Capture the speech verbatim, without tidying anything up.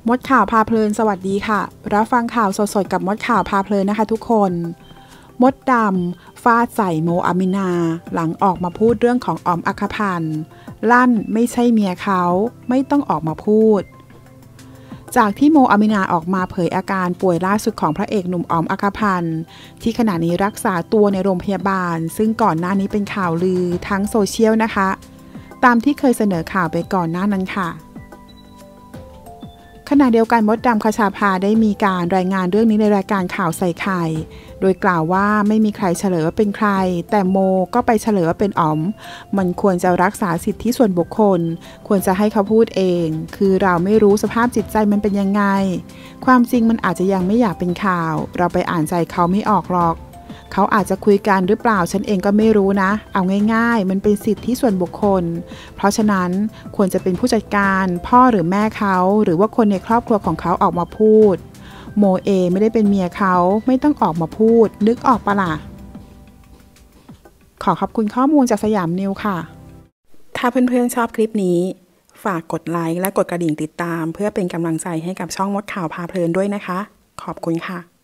มดข่าวพาเพลินสวัสดีค่ะรับฟังข่าวสดๆกับมดข่าวพาเพลินนะคะทุกคนมดดำฟาดใส่โมอามินาหลังออกมาพูดเรื่องของออมอัครพันธ์ลั่นไม่ใช่เมียเขาไม่ต้องออกมาพูดจากที่โมอามินาออกมาเผยอาการป่วยล่าสุดของพระเอกหนุ่มออมอัครพันธ์ที่ขณะนี้รักษาตัวในโรงพยาบาลซึ่งก่อนหน้านี้เป็นข่าวลือทั้งโซเชียลนะคะตามที่เคยเสนอข่าวไปก่อนหน้านั้นค่ะขณะเดียวกันมดดำคชาภาได้มีการรายงานเรื่องนี้ในรายการข่าวใส่ไข่โดยกล่าวว่าไม่มีใครเฉลยว่าเป็นใครแต่โมก็ไปเฉลยว่าเป็นอ๋อมมันควรจะรักษาสิทธิส่วนบุคคลควรจะให้เขาพูดเองคือเราไม่รู้สภาพจิตใจมันเป็นยังไงความจริงมันอาจจะยังไม่อยากเป็นข่าวเราไปอ่านใจเขาไม่ออกหรอกเขาอาจจะคุยกันหรือเปล่าฉันเองก็ไม่รู้นะเอาง่ายๆมันเป็นสิทธิส่วนบุคคลเพราะฉะนั้นควรจะเป็นผู้จัดการพ่อหรือแม่เขาหรือว่าคนในครอบครัวของเขาออกมาพูดโมเอไม่ได้เป็นเมียเขาไม่ต้องออกมาพูดนึกออกปะล่ะขอขอบคุณข้อมูลจากสยามนิวค่ะถ้าเพื่อนๆชอบคลิปนี้ฝากกดไลค์และกดกระดิ่งติดตามเพื่อเป็นกำลังใจให้กับช่องมดข่าวพาเพลินด้วยนะคะขอบคุณค่ะ